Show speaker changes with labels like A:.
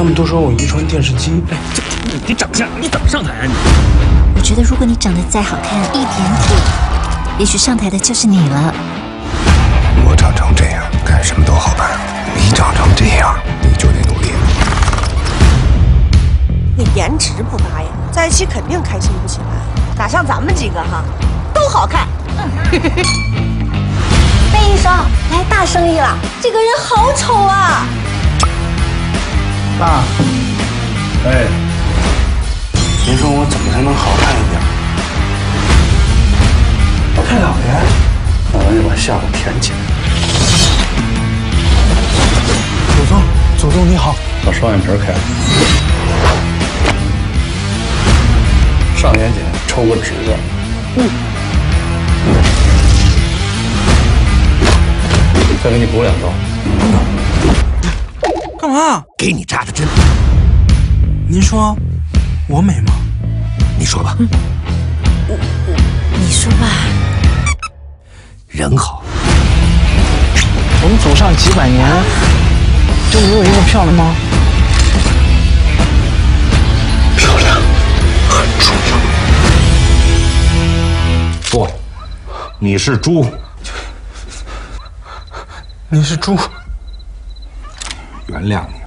A: 他们都说我遗传电视基因。
B: 哎，你长相，你怎么上台啊你？
C: 我觉得如果你长得再好看一点点，也许上台的就是你了。
D: 我长成这样，干什么都好办。你长成这样，你就得努力了。
E: 你颜值不搭呀，在一起肯定开心不起来。哪像咱们几个哈，都好看。贝医生来大生意了，这个人好丑啊！
A: 爸，
D: 哎，
A: 您说我怎么才能好看一点？太老爷，那咱就把笑给填起来。祖宗你好，
D: 把双眼皮开了，上眼睑抽个指甲。再给你补2刀。
A: 干嘛？
B: 给你扎的针。
A: 您说我美吗？
B: 你说吧。
C: 你说吧。
B: 人好。
A: 我们走上几百年，就没有一个漂亮吗？
D: 漂亮很重要。不，你是猪。
A: 你是猪。
D: 原谅你。